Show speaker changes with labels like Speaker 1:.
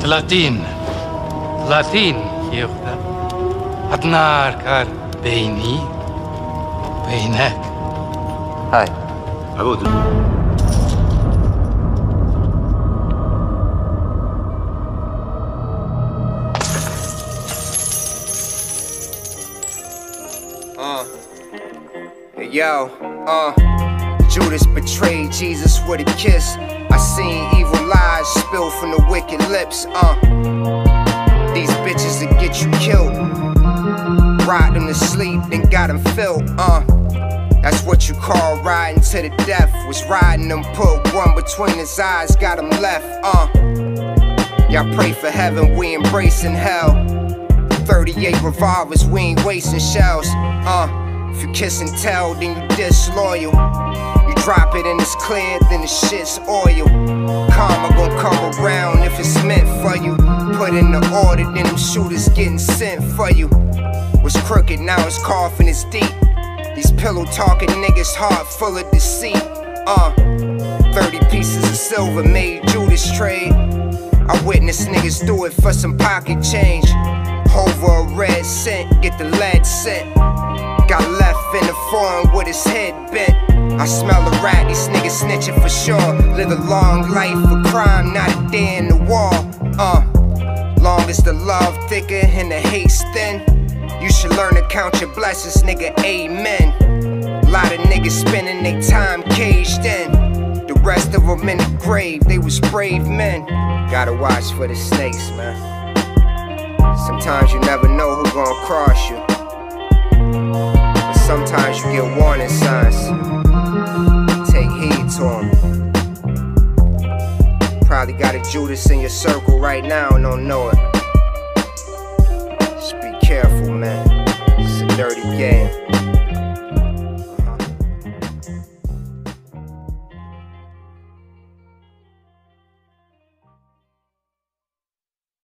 Speaker 1: 30 يغدى النار كان بيني وبينك.
Speaker 2: هاي
Speaker 3: عبود
Speaker 4: Yo, Judas betrayed Jesus with a kiss. I seen evil lies spill from the wicked lips. These bitches that get you killed, ride them to sleep, then got them filled. That's what you call riding to the death. Was riding them, put one between his eyes, got him left. Y'all pray for heaven, we embracing hell. 38 revolvers, we ain't wasting shells. If you kiss and tell, then you disloyal. You drop it and it's clear, then the shit's oil. Karma gon' come around if it's meant for you. Put in the order, then them shooters getting sent for you. Was crooked, now his coffin is deep. These pillow talking niggas heart full of deceit. 30 pieces of silver made Judas trade. I witnessed niggas do it for some pocket change. Over a red cent, get the lead sent. Got left in the foreign with his head bent. I smell a rat, these niggas snitching for sure. Live a long life for crime, not a day in the wall. Long as the love thicker and the hate's thin, you should learn to count your blessings, nigga, amen. A lot of niggas spending their time caged in. The rest of them in the grave, they was brave men. Gotta watch for the snakes, man. Sometimes you never know who gon' cross you. Sometimes you get warning signs. Take heed to them. Probably got a Judas in your circle right now and don't know it. Just be careful, man. It's a dirty game.